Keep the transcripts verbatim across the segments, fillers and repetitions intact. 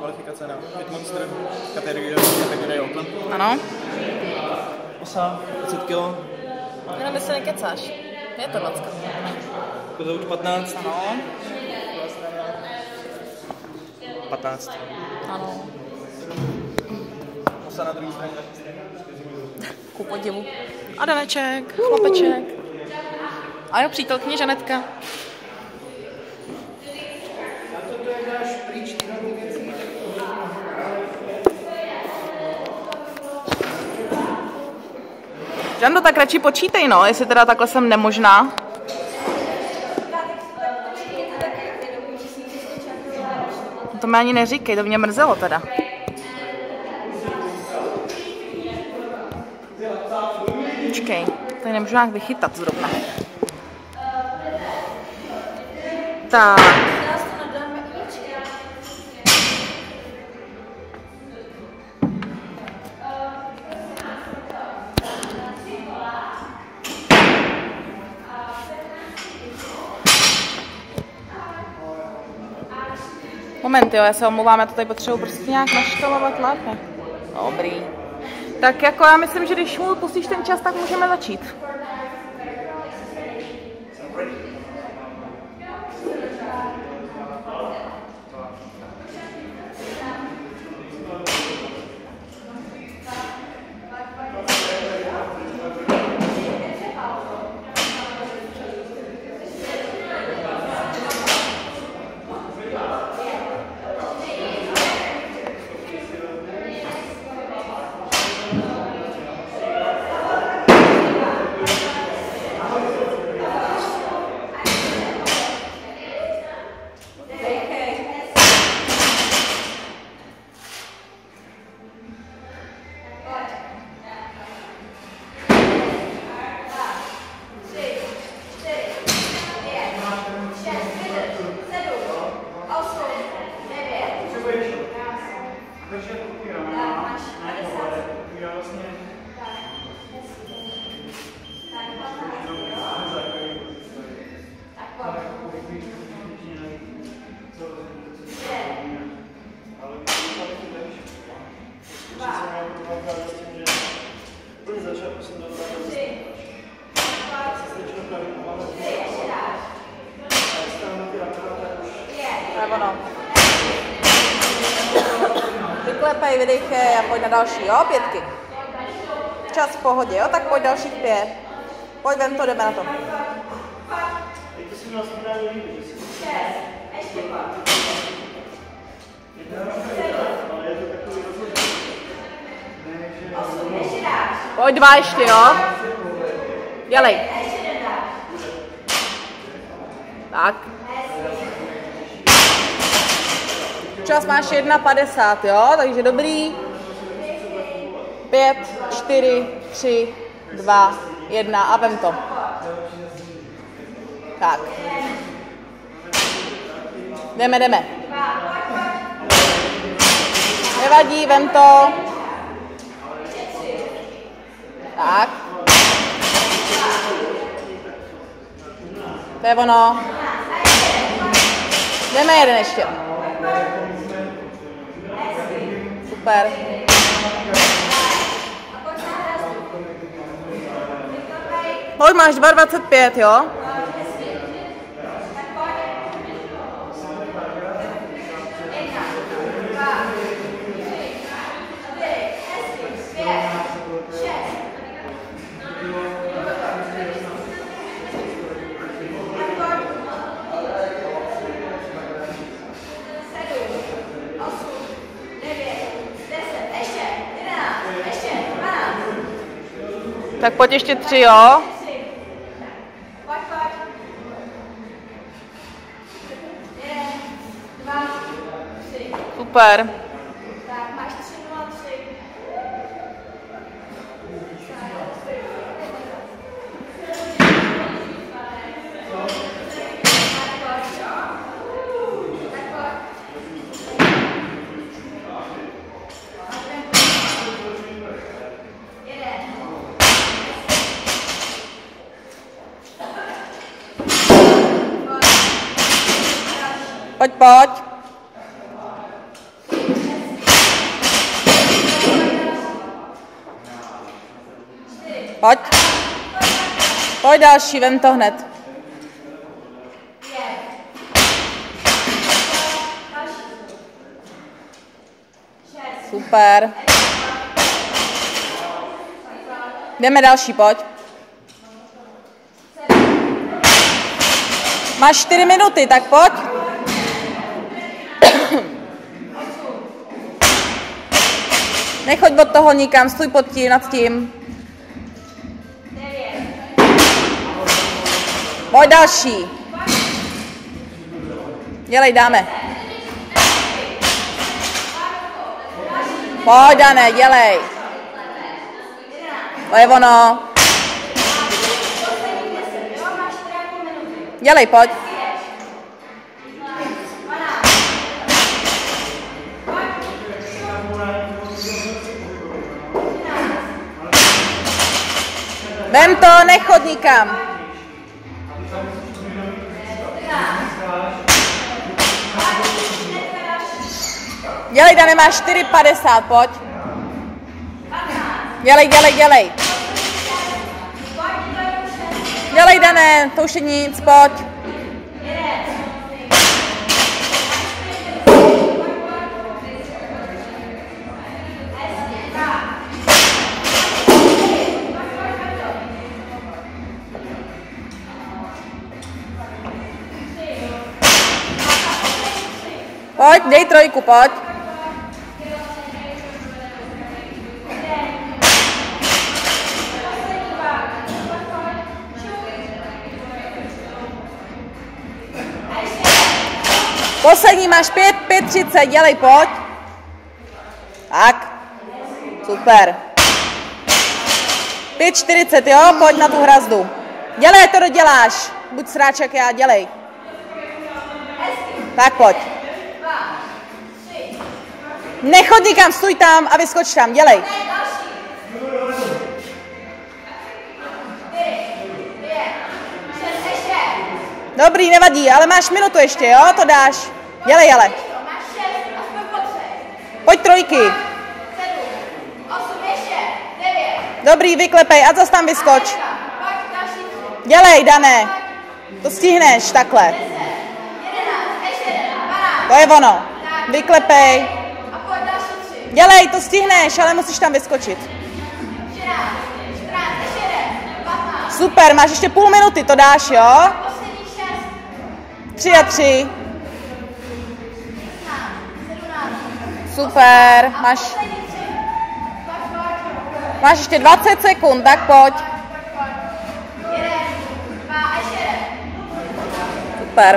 kvalifikace na Fit Monster kategorie, kategorie Open. Ano. Osa, dvacet kilo. Jenom si nekecáš. Je to dvacka. Kozouč patnáct. Ano. patnáct. Ano. Osa na druhé straně. Ku podivu. Adameček, chlapeček. A jo, přítelkyně Žanetka. Žando, tak radši počítej, no, jestli teda takhle jsem nemožná. To mi ani neříkej, to mě mrzelo teda. Počkej, tady nemůžu nějak vychytat zrovna. Tak. Moment, jo, já se omlouvám, já to tady potřebuji prostě nějak naštelovat lépe. Dobrý. Tak jako já myslím, že když mu pustíš ten čas, tak můžeme začít. Vyklepej, vydechej a pojď na další, jo, pětky. Čas v pohodě, jo, tak pojď dalších pět. Pojď, vem to, jdeme na to. Pojď dva ještě, jo. Dělej. Tak. Čas máš jedna padesát, jo, takže dobrý. Pět, čtyři, tři, dva, jedna a vem to. Tak. Jdeme, jdeme. Nevadí, vem to. Tak. To je ono. Jdeme jeden ještě. Super. Pojď, máš dva dvacet pět, jo? Tak pojď ještě tři, jo? Super. Pojď, pojď. Pojď. Pojď další, vem to hned. Super. Jdeme další, pojď. Máš čtyři minuty, tak pojď. Nechoď od toho nikam, stůj pod tím, nad tím. Pojď další. Dělej, dáme. Pojď, Dané, dělej. To je ono. Dělej, pojď. Vem to, nechod nikam. Dělej, Dané, máš čtyři padesát, pojď. Dělej, dělej, dělej. Dělej, Dané, to už je nic, pojď. Pojď, dej trojku, pojď. Poslední máš pět, pět, třicet, dělej, pojď. Tak, super. pět, čtyřicet, jo, pojď na tu hrazdu. Dělej, to doděláš. Buď sráček, já, dělej. Tak pojď. Nechod nikam, stůj tam a vyskoč tam, dělej. Dobrý, nevadí, ale máš minutu ještě, jo, to dáš. Dělej, ale. Pojď trojky. Dobrý, vyklepej a zas tam vyskoč. Dělej, Dané. To stihneš, takhle. To je ono. Vyklepej. Dělej, to stihneš, ale musíš tam vyskočit. Super, máš ještě půl minuty, to dáš, jo? Tři a tři. Super, máš... Máš ještě dvacet sekund, tak pojď. Super.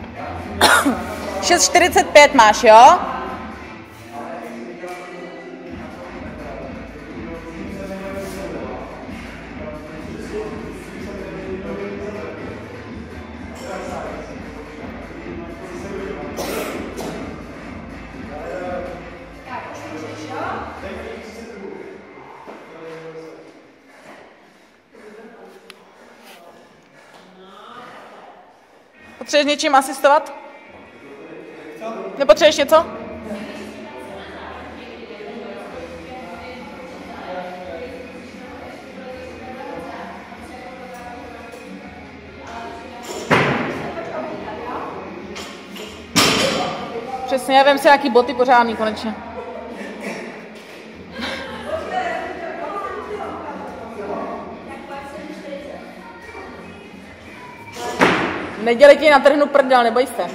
šest čtyřicet pět máš, jo? Potřebuješ něčím asistovat? Nepotřebuješ něco? Přesně, já vím si nějaký boty pořádný konečně. Nedělej ti na trhnu prdel, neboj se.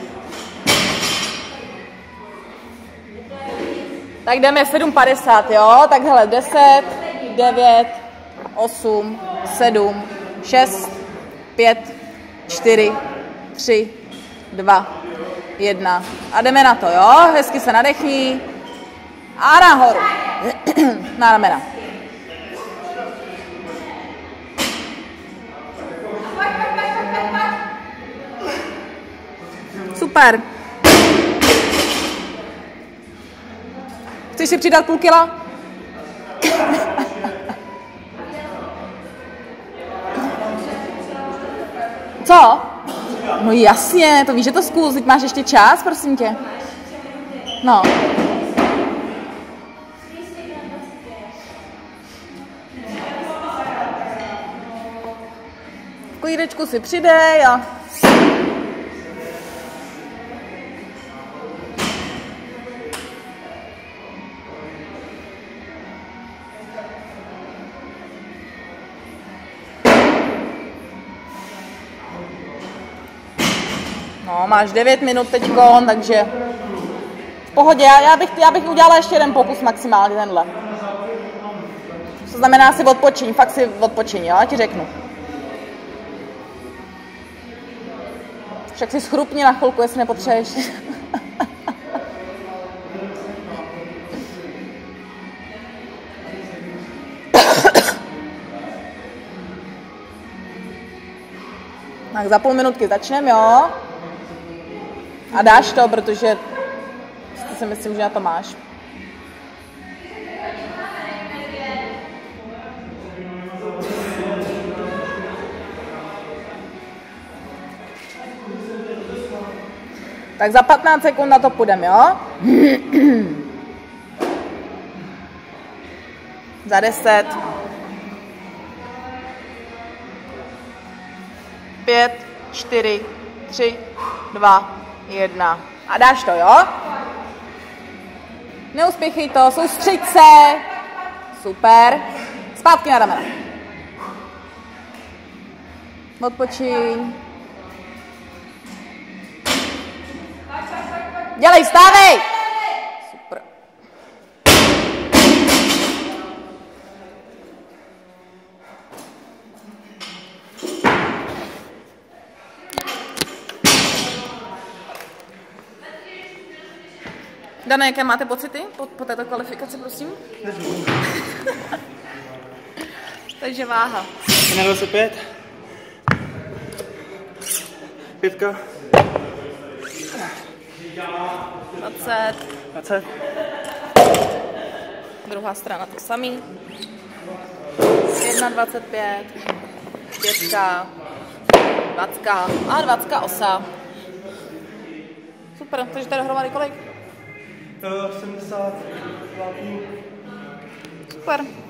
Tak jdeme sedm padesát, jo? Tak hele, deset, devět, osm, sedm, šest, pět, čtyři, tři, dva, jedna. A jdeme na to, jo? Hezky se nadechni. A nahoru. Na ramena. Super. Chceš si přidat půl kila? Co? No jasně, to víš, že to zkus, teď máš ještě čas, prosím tě. No. Chviličku si přidej a... No, máš devět minut teďkon, takže v pohodě. Já, já, bych, já bych udělala ještě jeden pokus maximálně tenhle. To znamená si odpočiň, fakt si odpočiň, jo, já ti řeknu. Však si schrupni na chvilku, jestli nepotřebuješ. Tak za půl minutky začneme, jo? A dáš to, protože si myslím, že na to máš. Tak za patnáct sekund na to půjdeme, jo? Za deset. Pět, čtyři, tři, dva, jedna. A dáš to, jo? Neuspěchej to, soustřeď se. Super. Zpátky na ramena. Odpočiň. Dělej, stávej! Super. Dane, jaké máte pocity po, po této kvalifikaci, prosím? Takže váha. Na dvacet pět. Pětka. dvacet. dvacet. Druhá strana to samý. jedna dvacet pět. Pětka. Dvacka. A dvacka osa. Super, takže tady dohromady kolik? sedmdesát. Super.